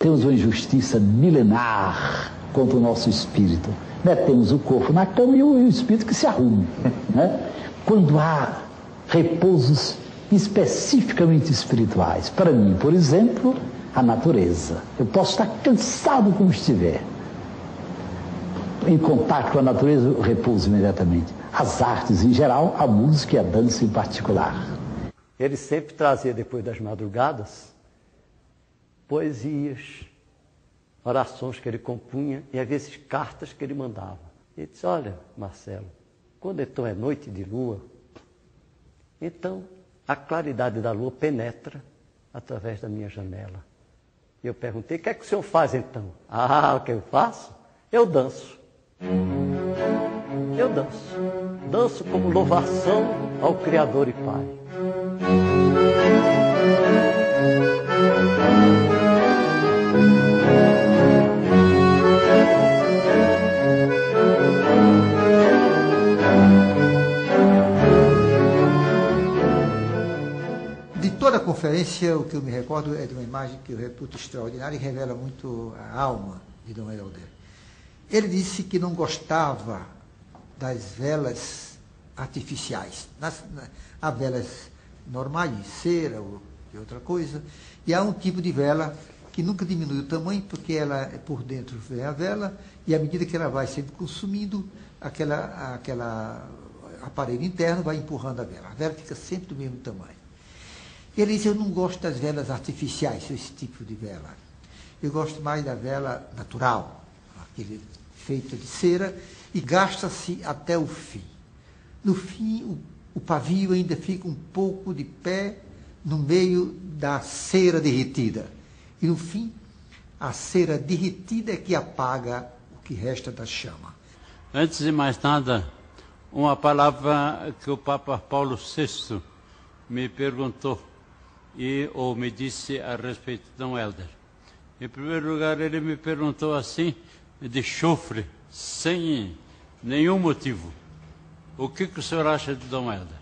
temos uma injustiça milenar contra o nosso espírito. Metemos o corpo na cama e o espírito que se arrume. Né? Quando há repousos especificamente espirituais, para mim, por exemplo, a natureza. Eu posso estar cansado como estiver. Em contato com a natureza, eu repouso imediatamente. As artes em geral, a música e a dança em particular. Ele sempre trazia, depois das madrugadas, poesias, orações que ele compunha e às vezes cartas que ele mandava. Ele disse: olha, Marcelo, quando então é noite de lua, então a claridade da lua penetra através da minha janela. E eu perguntei: o que é que o senhor faz então? Ah, o que eu faço? Eu danço. Eu danço. Danço como louvação ao Criador e Pai. De toda a conferência, o que eu me recordo é de uma imagem que eu reputo extraordinária e revela muito a alma de Dom Helder. Ele disse que não gostava das velas artificiais. Há velas normais, de cera ou de outra coisa, e há um tipo de vela que nunca diminui o tamanho, porque ela, por dentro vem a vela, e à medida que ela vai sendo consumindo, aquela aparelho interno vai empurrando a vela. A vela fica sempre do mesmo tamanho. Ele diz: eu não gosto das velas artificiais, esse tipo de vela. Eu gosto mais da vela natural, aquele feita de cera, e gasta-se até o fim. No fim, o pavio ainda fica um pouco de pé no meio da cera derretida. E no fim, a cera derretida é que apaga o que resta da chama. Antes de mais nada, uma palavra que o Papa Paulo VI me perguntou ou me disse a respeito de Dom Helder. Em primeiro lugar, ele me perguntou assim, de chofre, sem nenhum motivo: o que o senhor acha de Dom Helder?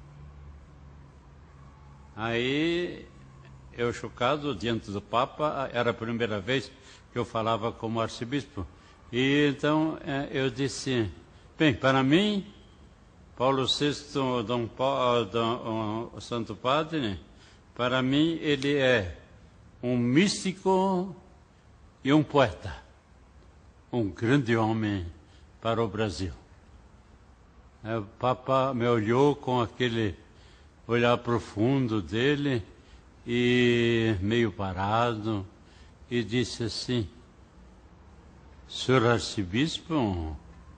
Aí, eu chocado, diante do Papa, era a primeira vez que eu falava como arcebispo, e então eu disse: bem, para mim, Paulo VI, Santo Padre, para mim ele é um místico e um poeta, um grande homem para o Brasil. O Papa me olhou com aquele olhar profundo dele e meio parado e disse assim: senhor arcebispo,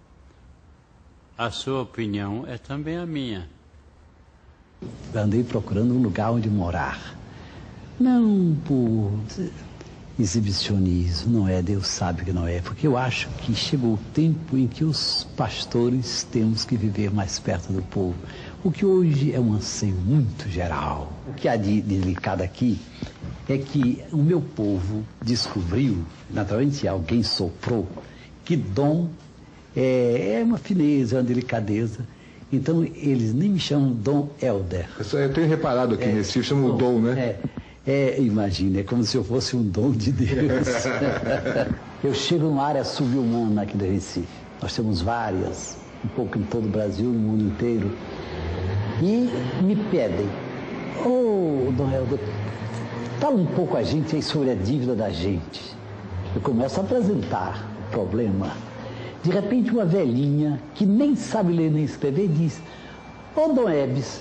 a sua opinião é também a minha. Andei procurando um lugar onde morar. Não por exibicionismo, não é, Deus sabe que não é, porque eu acho que chegou o tempo em que os pastores temos que viver mais perto do povo, o que hoje é um anseio muito geral. O que há de delicado aqui é que o meu povo descobriu, naturalmente alguém soprou, que dom é uma fineza, é uma delicadeza. Então eles nem me chamam Dom Helder. Eu tenho reparado aqui nesse Recife, chamam o Dom, né? Imagina, é como se eu fosse um dom de Deus. Eu chego numa área subhumana aqui do Recife. Nós temos várias, um pouco em todo o Brasil, no mundo inteiro. E me pedem: Dom Helder, fala um pouco a gente aí sobre a dívida da gente. Eu começo a apresentar o problema. De repente, uma velhinha, que nem sabe ler nem escrever, diz: Dom Ebes,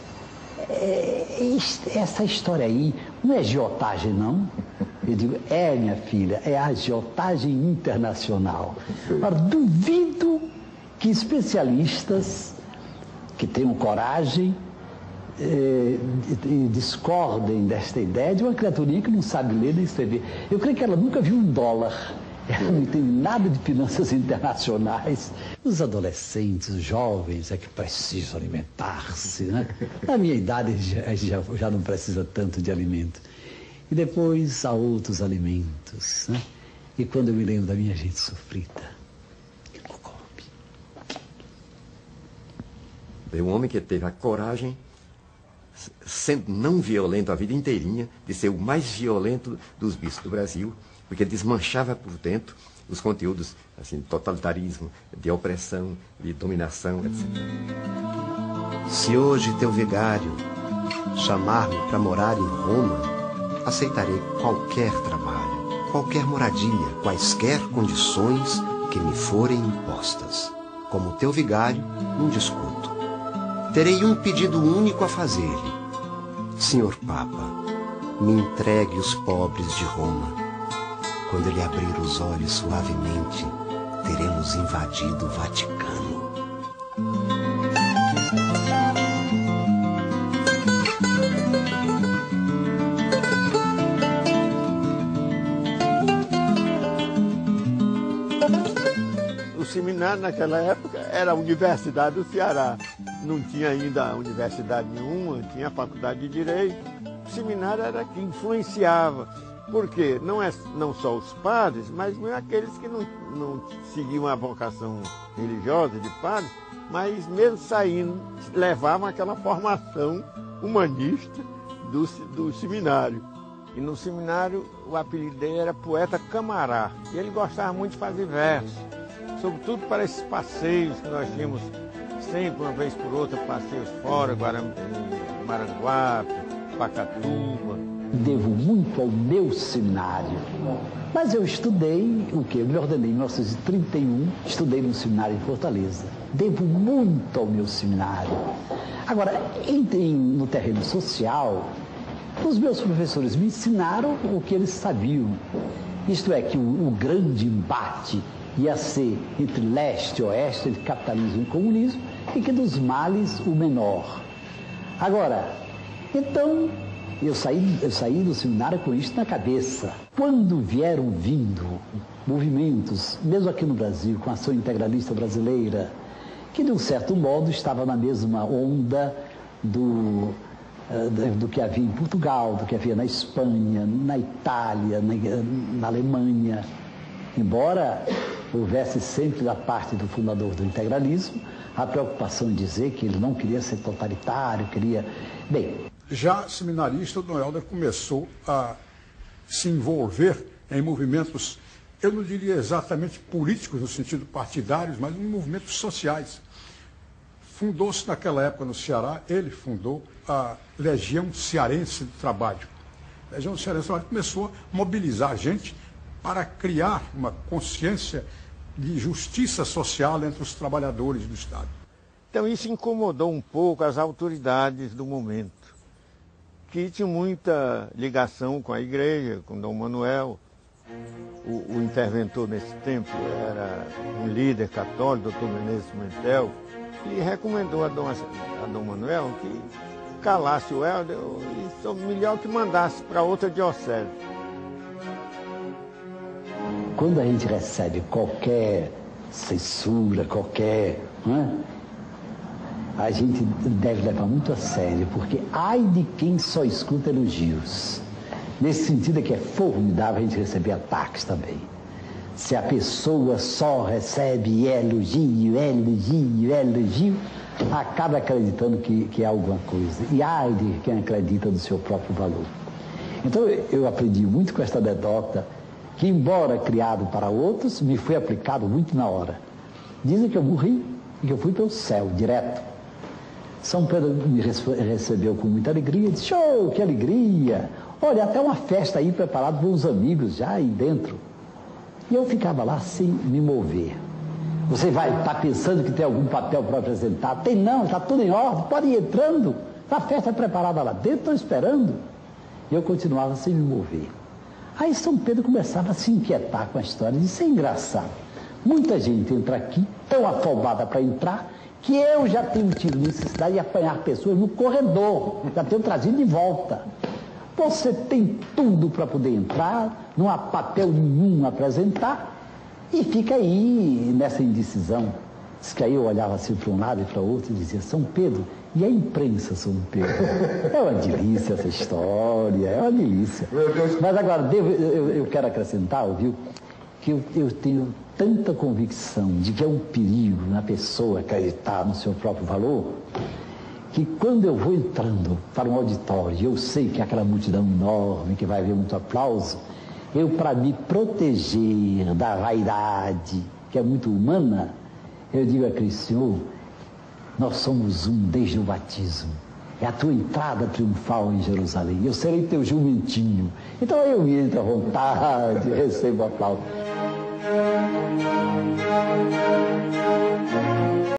essa história aí não é agiotagem, não? Eu digo: minha filha, é agiotagem internacional. Mas duvido que especialistas que tenham coragem discordem desta ideia de uma criaturinha que não sabe ler nem escrever. Eu creio que ela nunca viu um dólar. Ela não entende nada de finanças internacionais. Os adolescentes, os jovens é que precisam alimentar-se, né? Na minha idade já não precisa tanto de alimento. E depois há outros alimentos, né? E quando eu me lembro da minha gente sofrida, que não come. É um homem que teve a coragem, sendo não violento a vida inteirinha, de ser o mais violento dos bispos do Brasil, porque desmanchava por dentro os conteúdos, assim, de totalitarismo, de opressão, de dominação, etc. Se hoje teu vigário chamar-me para morar em Roma, aceitarei qualquer trabalho, qualquer moradia, quaisquer condições que me forem impostas. Como teu vigário, não discuto. Terei um pedido único a fazer-lhe. Senhor Papa, me entregue os pobres de Roma. Quando ele abrir os olhos suavemente, teremos invadido o Vaticano. O seminário naquela época era a Universidade do Ceará. Não tinha ainda universidade nenhuma, tinha a Faculdade de Direito. O seminário era que influenciava. Porque não só os padres, mas mesmo aqueles que não seguiam a vocação religiosa de padre, mas mesmo saindo, levavam aquela formação humanista do seminário. E no seminário o apelido dele era Poeta Camará. E ele gostava muito de fazer versos, sobretudo para esses passeios que nós tínhamos sempre, uma vez por outra, passeios fora, Maranguape, Pacatuba. Devo muito ao meu seminário. Mas eu estudei o quê? Eu me ordenei em 1931, estudei no seminário em Fortaleza. Devo muito ao meu seminário. Agora, no terreno social, os meus professores me ensinaram o que eles sabiam. Isto é, que o grande embate ia ser entre leste e oeste, entre capitalismo e comunismo, e que dos males o menor. Agora, então, eu saí do seminário com isso na cabeça. Quando vieram vindo movimentos, mesmo aqui no Brasil, com a ação integralista brasileira, que de um certo modo estava na mesma onda do que havia em Portugal, do que havia na Espanha, na Itália, na Alemanha, embora houvesse sempre da parte do fundador do integralismo a preocupação em dizer que ele não queria ser totalitário, queria... Bem, já seminarista, o Dom Helder começou a se envolver em movimentos, eu não diria exatamente políticos no sentido partidários, mas em movimentos sociais. Fundou-se naquela época no Ceará, ele fundou a Legião Cearense do Trabalho. A Legião Cearense do Trabalho começou a mobilizar a gente para criar uma consciência de justiça social entre os trabalhadores do Estado. Então isso incomodou um pouco as autoridades do momento, que tinham muita ligação com a igreja, com Dom Manuel. O interventor nesse tempo era um líder católico, Dr. Menezes Pimentel, e recomendou a Dom Manuel que calasse o Helder e melhor que mandasse para outra diocese. Quando a gente recebe qualquer censura, a gente deve levar muito a sério, porque ai de quem só escuta elogios. Nesse sentido é que é formidável a gente receber ataques também. Se a pessoa só recebe elogio, acaba acreditando que é alguma coisa. E ai de quem acredita do seu próprio valor. Então eu aprendi muito com esta anedota, que embora criado para outros, me foi aplicado muito na hora. Dizem que eu morri e que eu fui para o céu, direto. São Pedro me recebeu com muita alegria, disse, show, que alegria! Olha, até uma festa aí preparada para uns amigos já aí dentro. E eu ficava lá sem me mover. Você vai estar pensando que tem algum papel para apresentar? Tem não, está tudo em ordem, pode ir entrando. Está a festa preparada lá dentro, estão esperando. E eu continuava sem me mover. Aí São Pedro começava a se inquietar com a história, disse, é engraçado. Muita gente entra aqui, tão afobada para entrar, que eu já tenho tido necessidade de apanhar pessoas no corredor, já tenho trazido de volta. Você tem tudo para poder entrar, não há papel nenhum a apresentar, e fica aí nessa indecisão. Diz que aí eu olhava assim para um lado e para o outro e dizia, São Pedro, e a imprensa, São Pedro? É uma delícia essa história, é uma delícia. Mas agora, eu quero acrescentar, viu, que eu tenho tanta convicção de que é um perigo na pessoa acreditar no seu próprio valor, que quando eu vou entrando para um auditório, eu sei que é aquela multidão enorme, que vai haver muito aplauso, Eu, para me proteger da vaidade, que é muito humana, eu digo a Cristo: Senhor, nós somos um desde o batismo. É a tua entrada triunfal em Jerusalém. Eu serei teu jumentinho. Então eu me entro à vontade, recebo a aplauso.